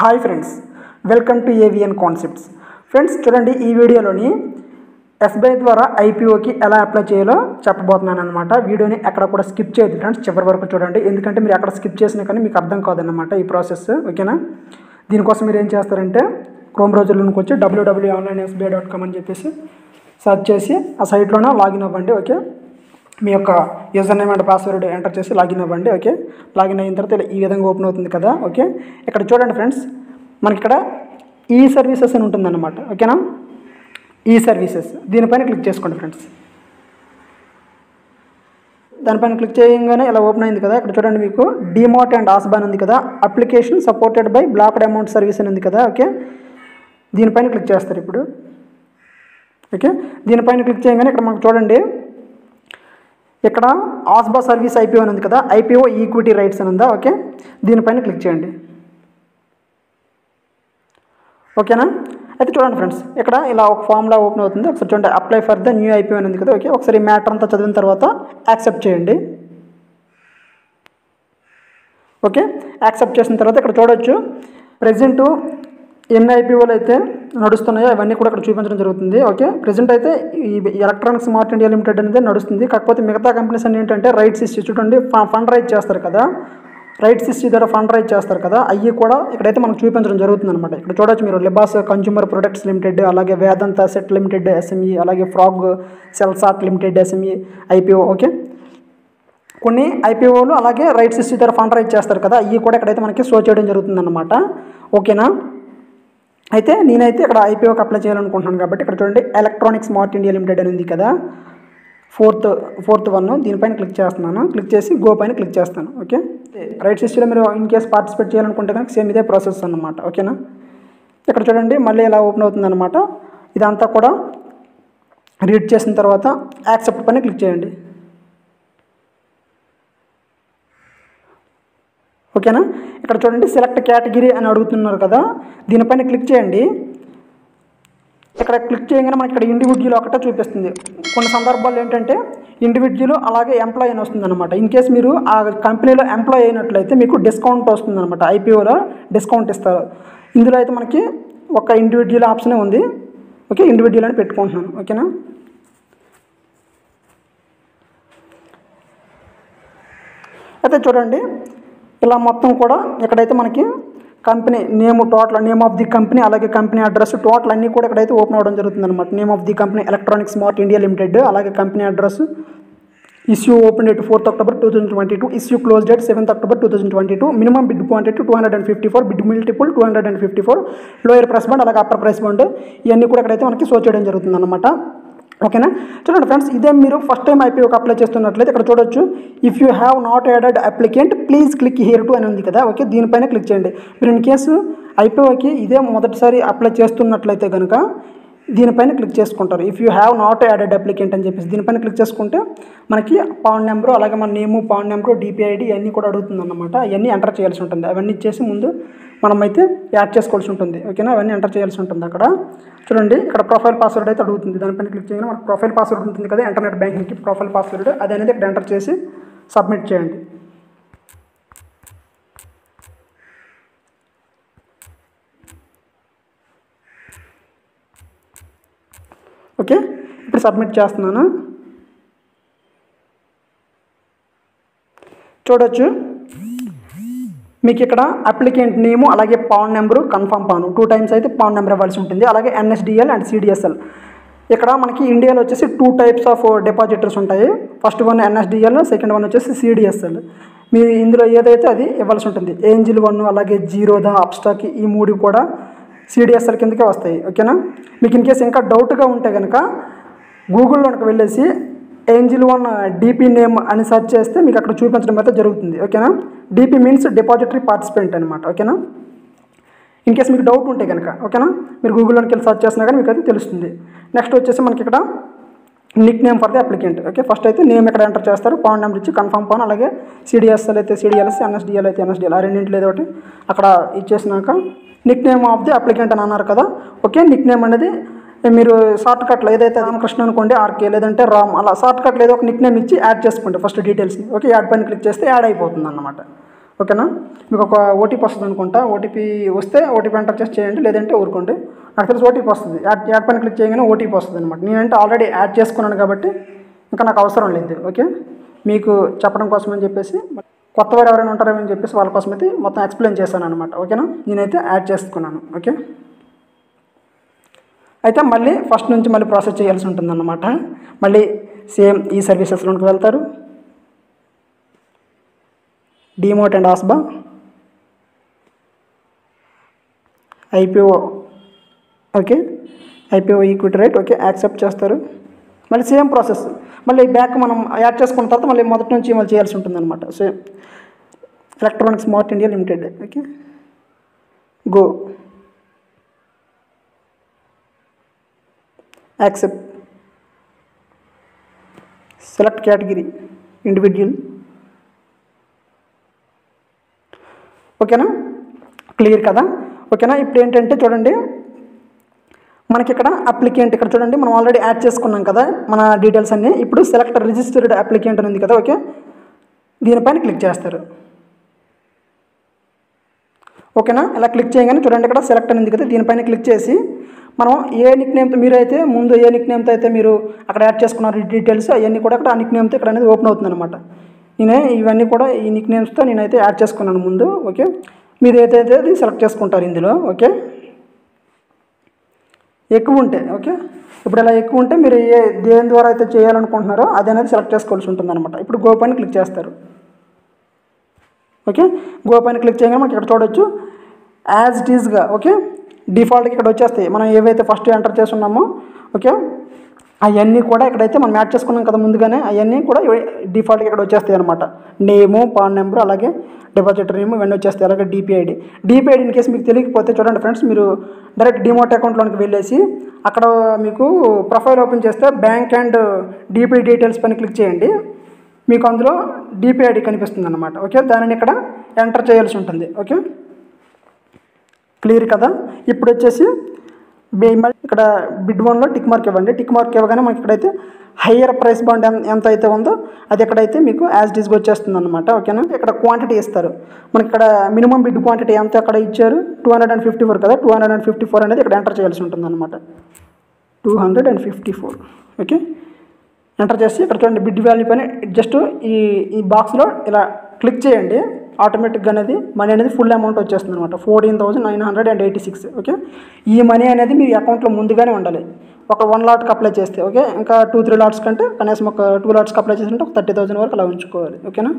Hi friends, welcome to AVN concepts. Friends చూడండి, ఈ వీడియోలోని ఎస్బీఐ ద్వారా ఐపీఓకి ఎలా అప్లై చేయాలో చెప్పబోతున్నాను అనమాట. వీడియోని ఎక్కడ కూడా స్కిప్ చేయొద్దు ఫ్రెండ్స్, చివరి వరకు చూడండి. ఎందుకంటే మీరు ఎక్కడ స్కిప్ చేసినా కానీ మీకు అర్థం కాదన్నమాట ఈ ప్రాసెస్, ఓకేనా. దీనికోసం మీరు ఏం చేస్తారంటే క్రోమ్ బ్రౌజర్లోకి వచ్చి www.onlinesbi.com అని చెప్పేసి సెర్చ్ చేసి ఆ సైట్లోనే లాగిన్ అవ్వండి. ఓకే, మీ యొక్క user name and password enter చేసి లాగిన్ అవ్వండి. ఓకే, లాగిన్ అయిన తర్వాత ఈ విధంగా ఓపెన్ అవుతుంది కదా. ఓకే, ఇక్కడ చూడండి ఫ్రెండ్స్, మనకి ఇక్కడ ఈ సర్వీసెస్ అని ఉంటుందన్నమాట. ఓకేనా, ఈ సర్వీసెస్ దీనిపైన క్లిక్ చేసుకోండి ఫ్రెండ్స్. దానిపైన క్లిక్ చేయగానే ఇలా ఓపెన్ అయింది కదా. ఇక్కడ చూడండి, మీకు డిమార్ట్ అండ్ ఆస్బాన్ ఉంది కదా, application supported by blocked amount service అని ఉంది కదా. ఓకే, దీనిపైన క్లిక్ చేస్తారు ఇప్పుడు. ఓకే, దీనిపైన క్లిక్ చేయగానే ఇక్కడ మనకు చూడండి, ఇక్కడ ఆస్బా సర్వీస్ ఐపీఓ అని ఉంది కదా, ఐపీఓ ఈక్విటీ రైట్స్ అని ఉందా. ఓకే, దీనిపైన క్లిక్ చేయండి. ఓకేనా, అయితే చూడండి ఫ్రెండ్స్, ఇక్కడ ఇలా ఒక ఫామ్లా ఓపెన్ అవుతుంది. ఒకసారి చూడండి, apply for the new IPO అని ఉంది కదా. ఓకే, ఒకసారి మ్యాటర్ అంతా చదివిన తర్వాత యాక్సెప్ట్ చేయండి. ఓకే, యాక్సెప్ట్ చేసిన తర్వాత ఇక్కడ చూడొచ్చు ప్రెజెంట్ ఎన్ని ఐపీఓలు అయితే నడుస్తున్నాయో అవన్నీ కూడా ఇక్కడ చూపించడం జరుగుతుంది. ఓకే, ప్రెజెంట్ అయితే ఈ ఎలక్ట్రానిక్ స్మార్ట్ ఇండియా లిమిటెడ్ అనేది నడుస్తుంది. కాకపోతే మిగతా కంపెనీస్ అన్ని ఏంటంటే రైట్స్ ఇష్యూ, చూడండి ఫండ్ రైజ్ చేస్తారు కదా, రైట్స్ ఇష్యూ ద్వారా ఫండ్ రైజ్ చేస్తారు కదా, అవి కూడా ఇక్కడైతే మనకు చూపించడం జరుగుతుంది అనమాట. ఇక్కడ చూడొచ్చు మీరు లిబాస్ కన్జ్యూమర్ ప్రొడక్ట్స్ లిమిటెడ్, అలాగే వేదాంత సెట్ లిమిటెడ్ ఎస్ఎంఈ, అలాగే Frog Cellsat limited SME IPO. Okay, కొన్ని ఐపీఓలు అలాగే రైట్స్ ఇష్యూ ద్వారా ఫండ్ రైజ్ చేస్తారు కదా, అవి కూడా ఇక్కడైతే మనకి షో చేయడం జరుగుతుంది అనమాట. ఓకేనా, అయితే నేనైతే ఇక్కడ ఐపీఓకి అప్లై చేయాలనుకుంటున్నాను కాబట్టి ఇక్కడ చూడండి, ఎలక్ట్రానిక్ స్మార్ట్ ఇండియా లిమిటెడ్ అని ఉంది కదా, ఫోర్త్ వన్, దీనిపైన క్లిక్ చేస్తున్నాను. క్లిక్ చేసి గో పైన క్లిక్ చేస్తాను. ఓకే, రైట్స్ ఇష్యూలో మీరు ఇన్ కేస్ పార్టిసిపేట్ చేయాలనుకుంటే కనుక సేమ్ ఇదే ప్రాసెస్ అన్నమాట. ఓకేనా, ఇక్కడ చూడండి మళ్ళీ ఇలా ఓపెన్ అవుతుంది అనమాట. ఇదంతా కూడా రీడ్ చేసిన తర్వాత యాక్సెప్ట్ పైన క్లిక్ చేయండి. ఓకేనా, ఇక్కడ చూడండి సెలెక్ట్ కేటగిరీ అని అడుగుతున్నారు కదా, దీనిపైన క్లిక్ చేయండి. ఇక్కడ క్లిక్ చేయగానే మనకి ఇక్కడ ఇండివిజువల్ ఒకటే చూపిస్తుంది. కొన్ని సందర్భాల్లో ఏంటంటే ఇండివిజువల్ అలాగే ఎంప్లాయ్ అని వస్తుంది అనమాట. ఇన్ కేస్ మీరు ఆ కంపెనీలో ఎంప్లాయ్ అయినట్లయితే మీకు డిస్కౌంట్ వస్తుంది అనమాట, ఐపీఓలో డిస్కౌంట్ ఇస్తారు. ఇందులో అయితే మనకి ఒక ఇండివిజువల్ ఆప్షనే ఉంది. ఓకే, ఇండివిజువల్ అని పెట్టుకుంటున్నాను. ఓకేనా, అయితే చూడండి ఇలా మొత్తం కూడా ఇక్కడైతే మనకి company name, total name of the company, అలాగే కంపెనీ అడ్రస్, టోటల్ అన్నీ కూడా ఇక్కడైతే ఓపెన్ అవ్వడం జరుగుతుంది అనమాట. Name of the company electronic smart India limited, అలాగే company address, issue open date 4th October 2022, issue close date 7th October 2022, minimum bid quantity 254, bid multiple 254, lower price band అలాగే upper price band, ఇవన్నీ కూడా ఇక్కడైతే మనకి show చేయడం జరుగుతుంది అనమాట. ఓకేనా, చూడండి ఫ్రెండ్స్, ఇదే మీరు ఫస్ట్ టైం ఐపీఓకి అప్లై చేస్తున్నట్లయితే ఇక్కడ చూడొచ్చు, if you have not added applicant please click here to అని ఉంది కదా. ఓకే, దీనిపైన క్లిక్ చేయండి. మీరు ఇన్ కేసు ఐపీఓకి ఇదే మొదటిసారి అప్లై చేస్తున్నట్లయితే కనుక దీనిపైన క్లిక్ చేసుకుంటారు. If you have not added applicant అని చెప్పేసి దీనిపైన క్లిక్ చేసుకుంటే మనకి పాన్ నెంబరు, అలాగే మన నేము, పాన్ నెంబరు, డిపిఐడి ఇవన్నీ కూడా అడుగుతుంది అన్నమాట. అవన్నీ ఎంటర్ చేయాల్సి ఉంటుంది. అవన్నీ ఇచ్చేసి ముందు మనమైతే యాడ్ చేసుకోవాల్సి ఉంటుంది. ఓకేనా, అవన్నీ ఎంటర్ చేయాల్సి ఉంటుంది. అక్కడ చూడండి, ఇక్కడ ప్రొఫైల్ పాస్వర్డ్ అయితే అడుగుతుంది. దానిపైన క్లిక్ చేయగానే మనకు ప్రొఫైల్ పాస్వర్డ్ ఉంటుంది కదా, ఇంటర్నెట్ బ్యాంకింగ్కి ప్రొఫైల్ పాస్వర్డ్, అది అనేది ఇక్కడ ఎంటర్ చేసి సబ్మిట్ చేయండి. ఓకే, ఇప్పుడు సబ్మిట్ చేస్తున్నాను. చూడొచ్చు మీకు ఇక్కడ అప్లికెంట్ నేము అలాగే PAN number, confirm PAN 2 times అయితే పాన్ నెంబర్ ఇవ్వాల్సి ఉంటుంది. అలాగే ఎన్ఎస్డిఎల్ అండ్ సిడిఎస్ఎల్. ఇక్కడ మనకి ఇండియాలో వచ్చేసి 2 types ఆఫ్ డిపాజిటర్స్ ఉంటాయి. First one NSDL, second one వచ్చేసి సిడిఎస్ఎల్. మీరు ఇందులో ఏదైతే అది ఇవ్వాల్సి ఉంటుంది. ఏంజిల్ 1 అలాగే జీరోదా, అప్స్టాక్, ఈ 3 కూడా సిడిఎస్ఎల్ కిందకే వస్తాయి. ఓకేనా, మీకు ఇన్ కేసు ఇంకా డౌట్గా ఉంటే కనుక గూగుల్లోకి వెళ్ళేసి ఏంజిల్ 1 డిపి నేమ్ అని సెర్చ్ చేస్తే మీకు అక్కడ చూపించడం అయితే జరుగుతుంది. ఓకేనా, డిపి మీన్స్ డిపాజిటరీ పార్టిసిపెంట్ అనమాట. ఓకేనా, ఇన్ కేసు మీకు డౌట్ ఉంటే కనుక ఓకేనా, మీరు గూగుల్లోకి వెళ్ళి సెర్చ్ చేసినా కానీ మీకు అయితే తెలుస్తుంది. నెక్స్ట్ వచ్చేసి మనకి ఇక్కడ nick name for the applicant. Okay, first అయితే నేమ్ ఇక్కడ ఎంటర్ చేస్తారు, పాన్ నెంబర్ ఇచ్చి కన్ఫర్మ్ పాన్, అలాగే సిడిఎస్ఎల్ అయితే సిడిఎల్ఎస్, ఎన్ఎస్డిఎల్ అయితే ఎన్ఎస్డిఎల్, ఆ రెండింటిలో ఏదో ఒకటి అక్కడ ఇచ్చేసినాక nickname of the applicant అని అన్నారు కదా. ఓకే, నిక్ నేమ్ అనేది మీరు షార్ట్ కట్లో ఏదైతే రామకృష్ణ అనుకోండి, ఆర్కే లేదంటే రామ్, అలా షార్ట్ కట్లో ఏదో ఒక నిక్ నేమ్ ఇచ్చి యాడ్ చేసుకోండి ఫస్ట్ డీటెయిల్స్ని. ఓకే, యాడ్ పైన క్లిక్ చేస్తే యాడ్ అయిపోతుంది అన్నమాట. ఓకేనా. మీకు ఒక ఓటీపీ వస్తుంది అనుకుంటా, ఓటీపీ వస్తే ఓటీపీ ఎంటర్ చేసి చేయండి, లేదంటే ఊరుకోండి. నాకు తెలిసి ఓటీపీ వస్తుంది, యాడ్ పైన క్లిక్ చేయగానే ఓటీపీ వస్తుంది అనమాట. నేనంటే ఆల్రెడీ యాడ్ చేసుకున్నాను కాబట్టి ఇంకా నాకు అవసరం లేదు. ఓకే, మీకు చెప్పడం కోసం అని చెప్పేసి, కొత్త వారు ఎవరైనా ఉంటారేమో అని చెప్పేసి వాళ్ళ కోసం అయితే మొత్తం ఎక్స్ప్లెయిన్ చేశాను అనమాట. ఓకేనా, నేనైతే యాడ్ చేసుకున్నాను. ఓకే, అయితే మళ్ళీ ఫస్ట్ నుంచి మళ్ళీ ప్రాసెస్ చేయాల్సి ఉంటుందన్నమాట. మళ్ళీ సేమ్ ఈ సర్వీసెస్లోకి వెళ్తారు, demat and ASBA, IPO. Okay, IPO equity right. Okay, accept చేస్తారు. మళ్ళీ సేమ్ ప్రాసెస్, మళ్ళీ బ్యాక్ మనం యాడ్ చేసుకున్న తర్వాత మళ్ళీ మొదటి నుంచి మళ్ళీ చేయాల్సి ఉంటుందన్నమాట. Same electronic smart India limited. Okay, go, accept, select category individual. ఓకేనా, క్లియర్ కదా. ఓకేనా, ఇప్పుడు ఏంటంటే చూడండి, మనకి ఇక్కడ అప్లికెంట్, ఇక్కడ చూడండి మనం ఆల్రెడీ యాడ్ చేసుకున్నాం కదా మన డీటెయిల్స్ అన్నీ. ఇప్పుడు సెలెక్ట్ రిజిస్టర్డ్ అప్లికెంట్ అని ఉంది కదా. ఓకే, దీనిపైన క్లిక్ చేస్తారు. ఓకేనా, ఇలా క్లిక్ చేయగానే చూడండి ఇక్కడ సెలెక్ట్ అని ఉంది కదా, దీనిపైన క్లిక్ చేసి మనం ఏ నిక్ నేమ్తో మీరైతే ముందు ఏ నిక్ నేమ్తో అయితే మీరు అక్కడ యాడ్ చేసుకున్నారు డీటెయిల్స్ అవన్నీ కూడా అక్కడ ఆ నిక్ నేమ్తో ఇక్కడ అనేది ఓపెన్ అవుతుంది అనమాట. ఇవన్నీ కూడా ఈ నిక్ నేమ్స్తో నేనైతే యాడ్ చేసుకున్నాను ముందు. ఓకే, మీరు ఏదైతే అది సెలెక్ట్ చేసుకుంటారు ఇందులో. ఓకే, ఎక్కువ ఉంటే ఓకే, ఇప్పుడు ఇలా ఎక్కువ ఉంటే మీరు దేని ద్వారా అయితే చేయాలనుకుంటున్నారో అది అనేది సెలెక్ట్ చేసుకోవాల్సి ఉంటుంది అనమాట. ఇప్పుడు గో పైన క్లిక్ చేస్తారు. ఓకే, గో పైన క్లిక్ చేయగానే మనకి ఇక్కడ చూడొచ్చు యాజ్ ఇట్ ఈజ్గా. ఓకే, డిఫాల్ట్గా ఇక్కడ వచ్చేస్తాయి మనం ఏవైతే ఫస్ట్ ఎంటర్ చేస్తున్నామో. ఓకే, అవన్నీ కూడా ఇక్కడైతే మనం యాడ్ చేసుకున్నాం కదా ముందుగానే, అవన్నీ కూడా డిఫాల్ట్గా ఇక్కడ వచ్చేస్తాయి అనమాట. నేము, పాన్ నెంబర్, అలాగే డిపాజిటర్ నేమ్ ఇవన్నీ వచ్చేస్తాయి. అలాగే డిపిఐడి. డిపిఐడి ఇన్ కేసు మీకు తెలియకపోతే చూడండి ఫ్రెండ్స్, మీరు డైరెక్ట్ డిమోట్ అకౌంట్లోకి వెళ్ళేసి అక్కడ మీకు ప్రొఫైల్ ఓపెన్ చేస్తే బ్యాంక్ అండ్ డిపిఐ డీటెయిల్స్ పైన క్లిక్ చేయండి. మీకు అందులో డిపిఐడి కనిపిస్తుంది అనమాట. ఓకే, దానిని ఇక్కడ ఎంటర్ చేయాల్సి ఉంటుంది. ఓకే, క్లియర్ కదా. ఇప్పుడు వచ్చేసి ఇక్కడ బిడ్ 1లో టిక్ మార్క్ ఇవ్వండి. టిక్ మార్క్ ఇవ్వగానే మనకి ఇక్కడైతే హయ్యర్ ప్రైస్ బాండ్ ఎంత అయితే ఉందో అది ఎక్కడైతే మీకు యాజ్ డిస్గా వచ్చేస్తుంది అనమాట. ఓకేనా, ఇక్కడ క్వాంటిటీ ఇస్తారు మనకి. ఇక్కడ మినిమం బిడ్ క్వాంటిటీ ఎంత అక్కడ ఇచ్చారు 254 కదా, 254 అనేది ఇక్కడ ఎంటర్ చేయాల్సి ఉంటుంది అనమాట. 254. ఓకే, ఎంటర్ చేసి ఇక్కడ చూడండి బిడ్ వాల్యూ పైన జస్ట్ ఈ బాక్స్లో ఇలా క్లిక్ చేయండి. ఆటోమేటిక్గా అనేది మనీ అనేది ఫుల్ అమౌంట్ వచ్చేస్తుంది అనమాట, 14,986. ఓకే, ఈ మనీ అనేది మీ అకౌంట్లో ముందుగానే ఉండాలి. ఒక 1 లాట్కి అప్లై చేస్తే ఓకే, ఇంకా 2-3 లాట్స్ కంటే కనీసం ఒక 2 లాట్స్కి అప్లై చేస్తుంటే ఒక 30,000 వరకు అలా ఉంచుకోవాలి. ఓకేనా.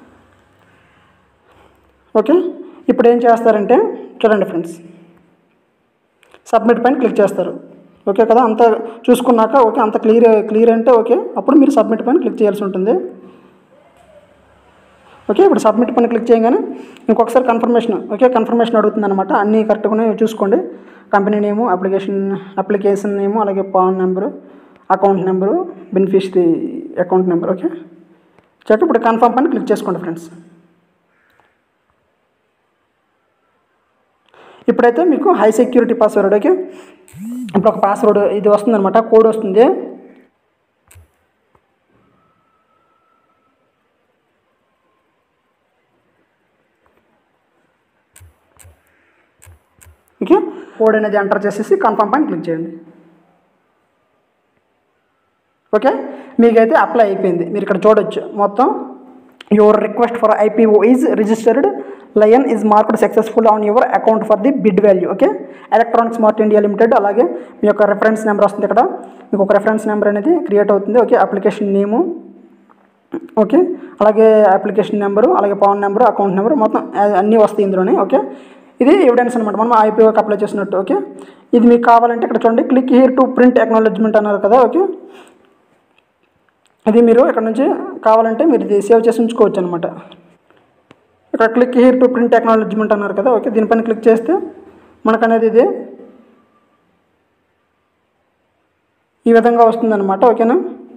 ఓకే, ఇప్పుడు ఏం చేస్తారంటే చూడండి ఫ్రెండ్స్, సబ్మిట్ పైన క్లిక్ చేస్తారు. ఓకే కదా, అంతా చూసుకున్నాక ఓకే అంత క్లియర్ అంటే ఓకే, అప్పుడు మీరు సబ్మిట్ పైన క్లిక్ చేయాల్సి ఉంటుంది. ఓకే, ఇప్పుడు సబ్మిట్ పైన క్లిక్ చేయగానే ఇంకొకసారి కన్ఫర్మేషన్. ఓకే, కన్ఫర్మేషన్ అడుగుతుంది అనమాట. అన్నీ కరెక్ట్గానే చూసుకోండి. కంపెనీ నేము, అప్లికేషన్ నేము, అలాగే PAN number, account number, beneficiary account number. Okay, check. ఇప్పుడు కన్ఫర్మ్ పైన క్లిక్ చేసుకోండి ఫ్రెండ్స్. ఇప్పుడైతే మీకు హై సెక్యూరిటీ పాస్వర్డ్. ఓకే, ఇప్పుడు ఒక పాస్వర్డ్ ఇది వస్తుంది అనమాట, కోడ్ వస్తుంది. ఓకే, కోడ్ అనేది ఎంటర్ చేసేసి కన్ఫర్మ్ పైన క్లిక్ చేయండి. ఓకే, మీకైతే అప్లై అయిపోయింది. మీరు ఇక్కడ చూడొచ్చు మొత్తం your request for IPO is registered, lien is marked successful on your account for the bid value. Okay, electronic smart India limited. అలాగే మీ యొక్క రెఫరెన్స్ నెంబర్ వస్తుంది. ఇక్కడ మీకు ఒక రెఫరెన్స్ నెంబర్ అనేది క్రియేట్ అవుతుంది. ఓకే, అప్లికేషన్ నేము, ఓకే, అలాగే అప్లికేషన్ నెంబరు, అలాగే పాన్ నెంబరు, అకౌంట్ నెంబరు, మొత్తం అన్నీ వస్తాయి ఇందులోనే. ఓకే, ఇది ఎవిడెన్స్ అనమాట, మనం ఐపీఓకి అప్లై చేసినట్టు. ఓకే, ఇది మీకు కావాలంటే ఇక్కడ చూడండి, click here to print acknowledgement అన్నారు కదా. ఓకే, ఇది మీరు ఇక్కడ నుంచి కావాలంటే మీరు ఇది సేవ్ చేసి ఉంచుకోవచ్చు అనమాట. ఇక్కడ click here to print acknowledgement అన్నారు కదా. ఓకే, దీనిపైన క్లిక్ చేస్తే మనకు అనేది ఇది ఈ విధంగా వస్తుందన్నమాట. ఓకేనా,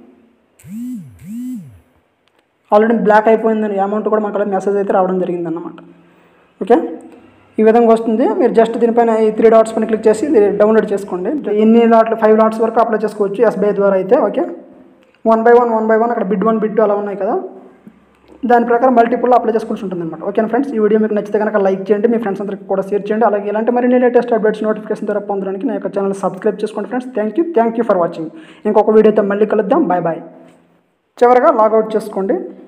ఆల్రెడీ బ్లాక్ అయిపోయిందని అమౌంట్ కూడా మనకు మెసేజ్ అయితే రావడం జరిగిందన్నమాట. ఓకే, ఈ విధంగా వస్తుంది. మీరు జస్ట్ దీనిపైన ఈ 3 డాట్స్ పైన క్లిక్ చేసి ఇది డౌన్లోడ్ చేసుకోండి. ఎన్ని లాట్లు 5 లాట్స్ వరకు అప్లై చేసుకోవచ్చు ఎస్బీఐ ద్వారా అయితే. ఓకే, 1 by 1 అక్కడ బిడ్ 1 బిడ్ 2 అలా ఉన్నాయి కదా. దాని ప్రకారం మల్టిపుల్లో అప్లై చేసుకోవాల్సి ఉంటుంది అనమాట. ఓకేనా ఫ్రెండ్స్, ఈ వీడియో మీకు నచ్చితే కనుక లైక్ చేయండి, మీ ఫ్రెండ్స్ అందరికీ కూడా షేర్ చేయండి. అలాగే ఇలాంటి మరిన్ని లేటెస్ట్ అప్డేట్స్ నోటిఫికేషన్ ద్వారా పొందడానికి నా యొక్క ఛానల్ సబ్స్క్రైబ్ చేసుకోండి friends. Thank you for watching. ఇంకొక వీడియోతో మళ్ళీ కలుద్దాం. Bye bye. చివరగా లాగౌట్ చేసుకోండి.